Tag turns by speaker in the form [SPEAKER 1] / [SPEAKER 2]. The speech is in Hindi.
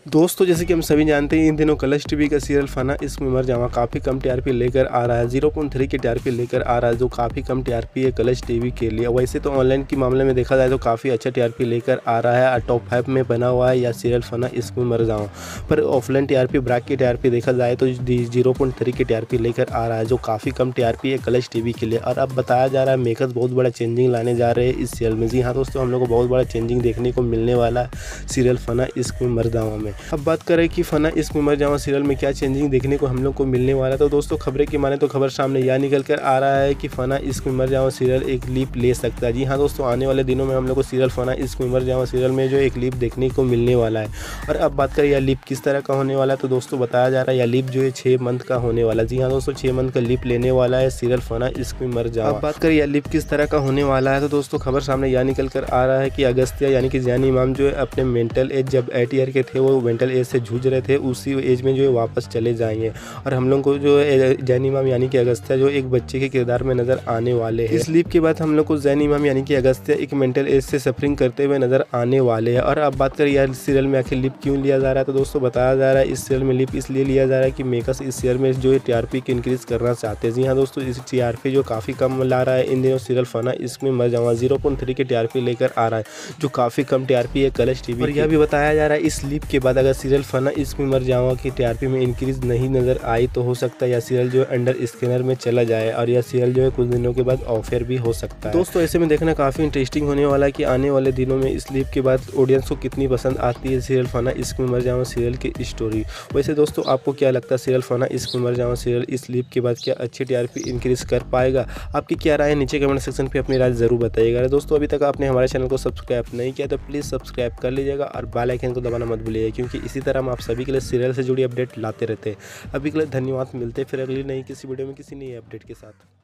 [SPEAKER 1] दोस्तों जैसे कि हम सभी जानते हैं इन दिनों कलर्स टीवी का सीरियल फना इश्क में मर जावा काफ़ी कम टीआरपी लेकर आ रहा है। 0.3 की टीआरपी लेकर आ रहा है जो काफ़ी कम टीआरपी है कलर्स टीवी के लिए। वैसे तो ऑनलाइन के मामले में देखा जाए तो काफ़ी अच्छा टीआरपी लेकर आ रहा है, टॉप 5 में बना हुआ है या सीरियल फना इश्क में मर जावा। पर ऑफलाइन टीआरपी ब्रैक की टीआरपी देखा जाए तो 0.3 की टीआरपी लेकर आ रहा है जो काफ़ी कम टीआरपी है कलर्स टीवी के लिए। और अब बताया जा रहा है मेकर्स बहुत बड़ा चेंजिंग लाने जा रहे हैं इस सीरियल में। जी हाँ दोस्तों, हम लोग को बहुत बड़ा चेंजिंग देखने को मिलने वाला है सीरियल फना इश्क में मर जावा में। अब बात करें कि फना इश्क में मर जावा सीरियल में क्या चेंजिंग देखने को हम लोग को मिलने वाला है, तो दोस्तों खबरें की माने तो खबर सामने यह निकल कर आ रहा है कि फना इश्क में मर जावा सीरियल एक लीप ले सकता है। जी हाँ दोस्तों, आने वाले दिनों में हम लोग को सीरियल फना इश्क में मर जावा सीरियल में जो एक लीप देखने को मिलने वाला है। और अब बात करें यह लीप किस तरह का होने वाला है, तो दोस्तों बताया जा रहा है यह लीप जो है 6 मंथ का होने वाला है। जी हाँ दोस्तों, 6 मंथ का लीप लेने वाला है सीरियल फना इश्क में मर जावा। अब बात करें यह लीप किस तरह का होने वाला है, तो दोस्तों खबर सामने यह निकल कर आ रहा है कि अगस्त्या यानी कि जैन इमाम जो है अपने मेंटल एज जब 8 ईयर के थे वो मेंटल एज से जूझ रहे थे, उसी एज में जो है वापस चले जाएंगे। और हम लोग को जो है जैन इमाम यानी कि अगस्त्या जो एक बच्चे के किरदार में नजर आने वाले हैं। इस लीप के बाद हम लोग को जैन इमाम यानी कि अगस्त्या एक मेंटल एज से सफरिंग करते हुए नजर आने वाले हैं। और अब बात करें यार सीरियल में आखिर लीप क्यों लिया जा रहा है, तो दोस्तों बताया जा रहा है इस सीरियल में लीप इसलिए लिया जा रहा है कि मेकर्स इस सीरियल में जो है टीआरपी की इंक्रीज करना चाहते हैं। जी हाँ दोस्तों, इस टीआरपी जो काफ़ी कम ला रहा है इन दिनों सीरियल फना इश्क में मर जावा 0.3 की टीआरपी लेकर आ रहा है जो काफ़ी कम टीआरपी है कलर्स टीवी। और यह भी बताया जा रहा है इस लीप के बाद अगर सीरियल फना इश्क में मर जावा की टीआरपी में इंक्रीज नहीं नजर आई तो हो सकता है यह सीरियल जो है अंडर स्कैनर में चला जाए और यह सीरियल जो है कुछ दिनों के बाद ऑफर भी हो सकता है। दोस्तों ऐसे में देखना काफ़ी इंटरेस्टिंग होने वाला है कि आने वाले दिनों में इस लीप के बाद ऑडियंस को कितनी पसंद आती है सीरियल फना इश्क में मर जावा सीरियल की स्टोरी। वैसे दोस्तों आपको क्या लगता है सीरियल फना इश्क में मर जावा सीरियल इस लीप के बाद क्या अच्छी टीआरपी इंक्रीज कर पाएगा? आपकी क्या राय है नीचे कमेंट सेक्शन पे अपनी राय जरूर बताइएगा। दोस्तों अभी तक आपने हमारे चैनल को सब्सक्राइब नहीं किया तो प्लीज़ सब्सक्राइब कर लीजिएगा और बेल आइकन को दबाना मत भूलिएगा, क्योंकि इसी तरह हम आप सभी के लिए सीरियल से जुड़ी अपडेट लाते रहते हैं। अभी के लिए धन्यवाद, मिलते हैं फिर अगली नई किसी वीडियो में किसी नई अपडेट के साथ।